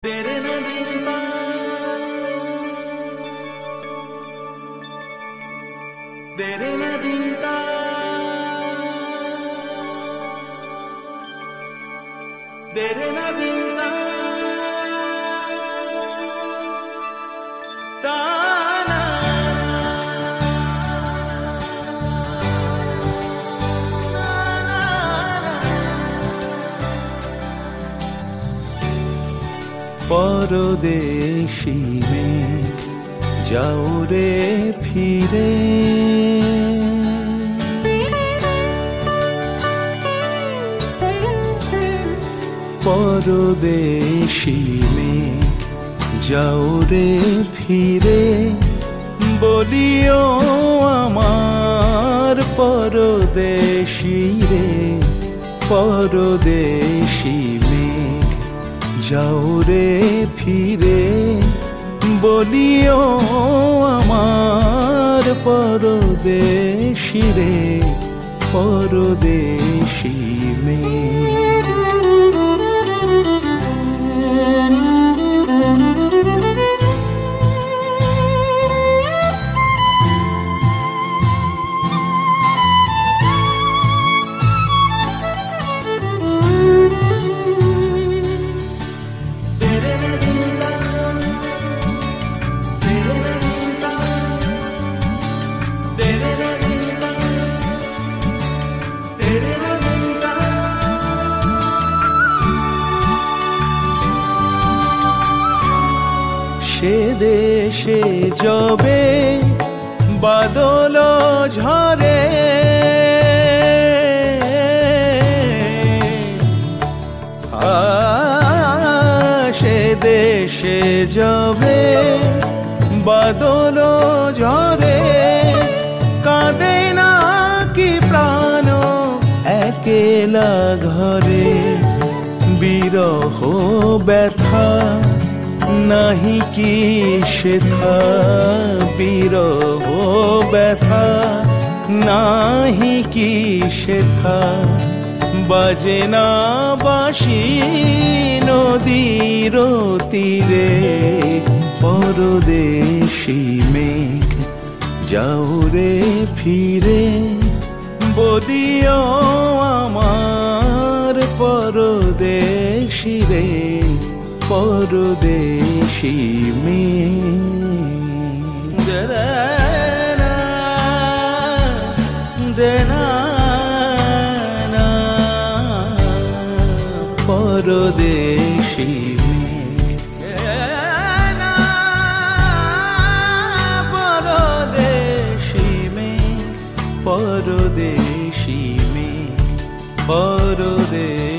तेरे न दिलता तेरे न दिलता तेरे न दिलता ताना परदेशी में जाओ रे फिरे परदेशी में जाओ रे फिरे बोलियो आमार परदेशी रे परदेशी में जाओ रे फिरे बोलियो आमार परदेशी रे परदेशी में সে দেশে যবে বাদল ঝরে সে দেশে যবে বাদল ঝরে কাঁদে না কি প্রাণ একেলা ঘরে বিরহ ব্যথা নাহি কি সেথা বিরহ ব্যথা নাহি কি সেথা বাজে না বাঁশি নদীর তীরে পরদেশী মেঘ যাও রে ফিরে বলিও আমার পরদেশী রে परदेशी में देना देना परदेशी में देना परदेशी में परदेशी में परदेशी